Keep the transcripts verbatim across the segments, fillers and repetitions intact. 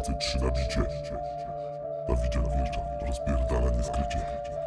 więcej trzy na bicie. Na widzie wjeżdża, rozpierdala nieskrycie.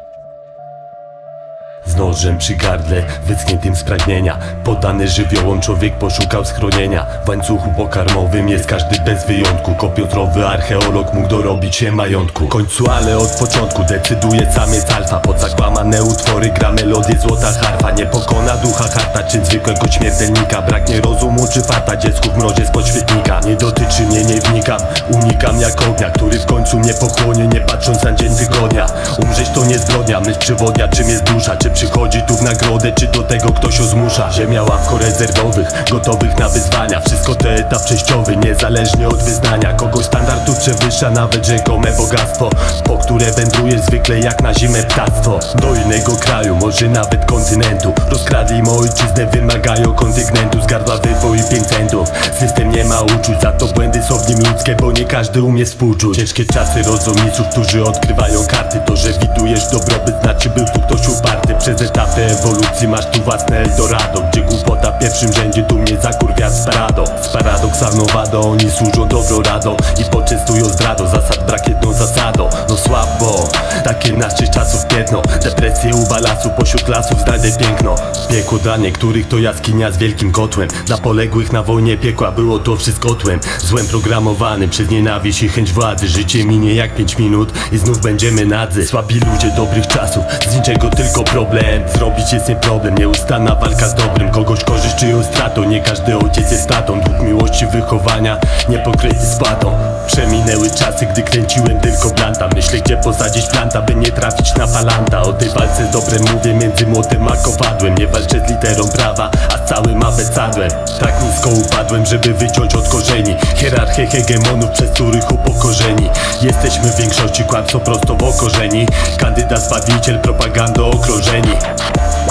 Z nożem przy gardle, wyschniętym z pragnienia, poddany żywiołom człowiek poszukał schronienia. W łańcuchu pokarmowym jest każdy bez wyjątku. Kopiotrowy archeolog mógł dorobić się majątku. W końcu, ale od początku decyduje samiec alfa. Pod zakłamane utwory gra melodię złota harfa. Nie pokona ducha harta czy zwykłego śmiertelnika. Braknie rozumu czy farta dziecku w mrozie spod świetnika. Nie dotyczy mnie, nie wnikam, unikam jak ognia, który w końcu mnie pochłonie, nie patrząc na dzień tygodnia. Umrzeć to nie zbrodnia, myśl przewodnia, czym jest dusza. Czy przychodzi tu w nagrodę, czy do tego ktoś ją zmusza? Ziemia ławko rezerwowych, gotowych na wyzwania. Wszystko to etap przejściowy, niezależnie od wyznania. Kogoś standardów przewyższa nawet rzekome bogactwo, po które wędruje zwykle jak na zimę ptactwo. Do innego kraju, może nawet kontynentu. Rozkradli mo ojczyznę, wymagają kontyngentu. Z gardła wywoi pięć centów. System nie ma uczuć, za to błędy są w nim ludzkie, bo nie każdy umie współczuć. Ciężkie czasy rodzą mistrzów, którzy odkrywają karty. To, że widujesz dobrobyt, znaczy był tu ktoś uparty. Przez etapy ewolucji masz tu własne Eldorado, gdzie głupota w pierwszym rzędzie dumnie zakurwia z paradą. Z paradoksalną wadą oni służą dobrą radą i poczęstują zdradą. Zasad brak jedną zasadą, no słabo. Takie naszych czasów piętno, depresje u balasu, pośród lasów znajdę piękno. Piekło dla niektórych to jaskinia z wielkim kotłem. Dla poległych na wojnie piekła było to wszystko tłem. Złem programowanym przez nienawiść i chęć władzy. Życie minie jak pięć minut i znów będziemy nadzy. Słabi ludzie dobrych czasów, z niczego tylko problem. Zrobić jest nie problem, nieustanna walka z dobrym. Kogoś korzyść czyją stratą, nie każdy ojciec jest tatą. Dług miłości, wychowania, niepokryty spłatą. Przeminęły czasy, gdy kręciłem tylko blanta. Myślę, gdzie posadzić planta, by nie trafić na falanta. O tej walce z dobrem mówię między młotem a kowadłem. Nie walczę z literą prawa, a z całym abecadłem. Tak nisko upadłem, żeby wyciąć od korzeni hierarchię hegemonów, przez których upokorzeni jesteśmy w większości kłamstwo prosto w okorzeni. Kandydat, zbawiciel, propagando okrążeni.